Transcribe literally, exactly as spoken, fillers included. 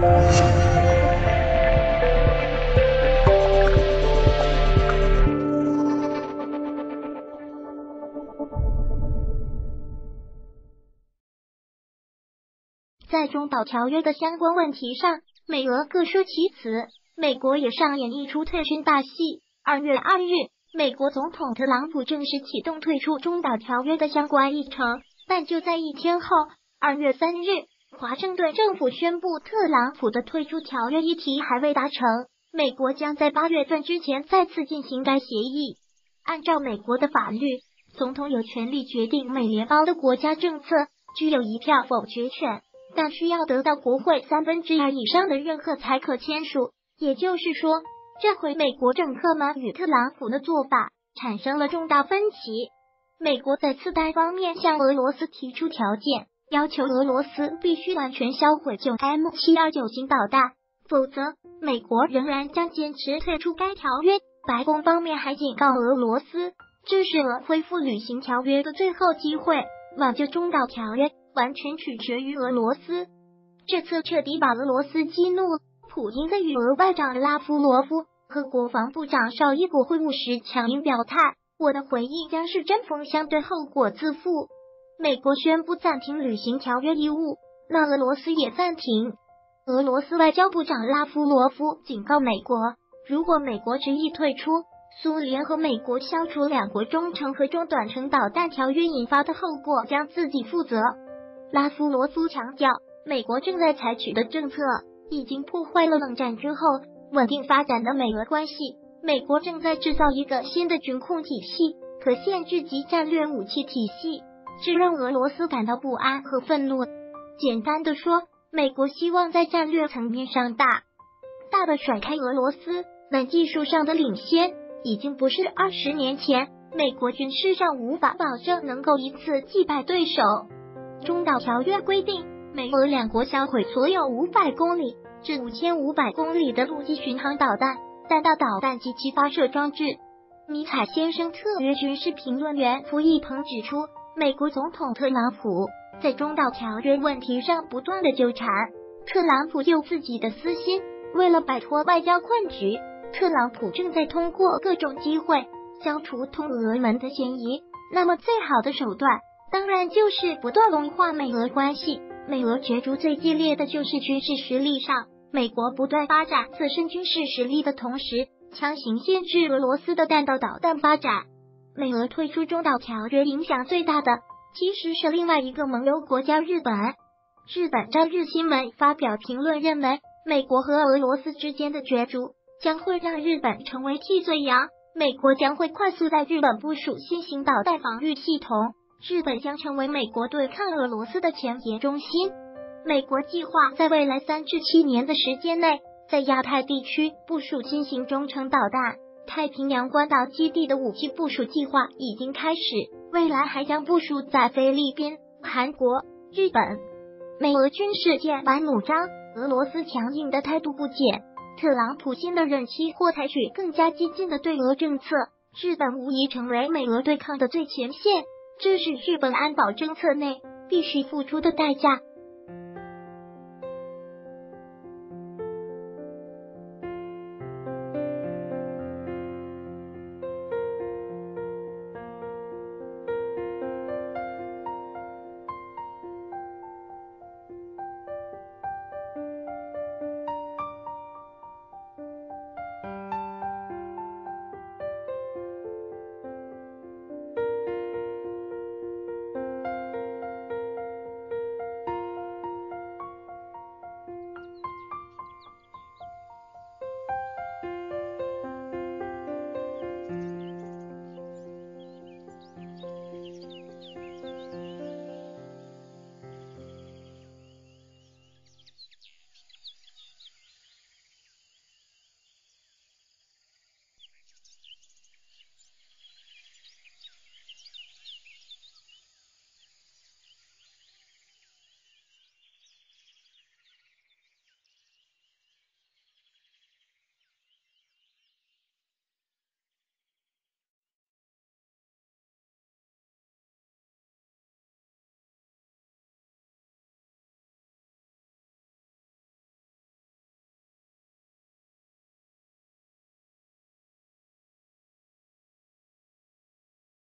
在中导条约的相关问题上，美俄各说其词，美国也上演一出退军大戏。二月二日，美国总统特朗普正式启动退出中导条约的相关议程，但就在一天后，二月三日，华盛顿政府宣布特朗普的退出条约议题还未达成，美国将在八月份之前再次进行该协议。按照美国的法律，总统有权利决定美联邦的国家政策，具有一票否决权，但需要得到国会三分之二以上的认可才可签署。也就是说，这回美国政客们与特朗普的做法产生了重大分歧。美国在次单方面向俄罗斯提出条件，要求俄罗斯必须完全销毁 九 M 七二九 型导弹，否则美国仍然将坚持退出该条约。白宫方面还警告俄罗斯，这是俄恢复履行条约的最后机会，挽救中导条约完全取决于俄罗斯。这次彻底把俄罗斯激怒，普京在与俄外长拉夫罗夫和国防部长绍伊古会晤时强硬表态，我的回应将是针锋相对，后果自负。美国宣布暂停履行条约义务，那俄罗斯也暂停。俄罗斯外交部长拉夫罗夫警告美国，如果美国执意退出，苏联和美国消除两国中程和中短程导弹条约引发的后果将自己负责。拉夫罗夫强调，美国正在采取的政策已经破坏了冷战之后稳定发展的美俄关系，美国正在制造一个新的军控体系，可限制及战略武器体系，这让俄罗斯感到不安和愤怒。简单的说，美国希望在战略层面上大大的甩开俄罗斯，但技术上的领先已经不是二十年前，美国军事上无法保证能够一次击败对手。中导条约规定，美俄两国销毁所有五百公里至五千五百公里的陆基巡航导弹、弹道导弹及其发射装置。尼采先生特约军事评论员傅一鹏指出，美国总统特朗普在中导条约问题上不断的纠缠，特朗普有自己的私心，为了摆脱外交困局，特朗普正在通过各种机会消除通俄门的嫌疑。那么最好的手段当然就是不断融化美俄关系。美俄角逐最激烈的就是军事实力上，美国不断发展自身军事实力的同时，强行限制俄罗斯的弹道导弹发展。美俄退出中导条约影响最大的其实是另外一个盟友国家日本。日本朝日新闻发表评论认为，美国和俄罗斯之间的角逐将会让日本成为替罪羊，美国将会快速在日本部署新型导弹防御系统，日本将成为美国对抗俄罗斯的前沿中心。美国计划在未来三至七年的时间内，在亚太地区部署新型中程导弹。太平洋关岛基地的武器部署计划已经开始，未来还将部署在菲律宾、韩国、日本。美俄军事剑拔弩张，俄罗斯强硬的态度不减，特朗普新的任期或采取更加激进的对俄政策，日本无疑成为美俄对抗的最前线，这是日本安保政策内必须付出的代价。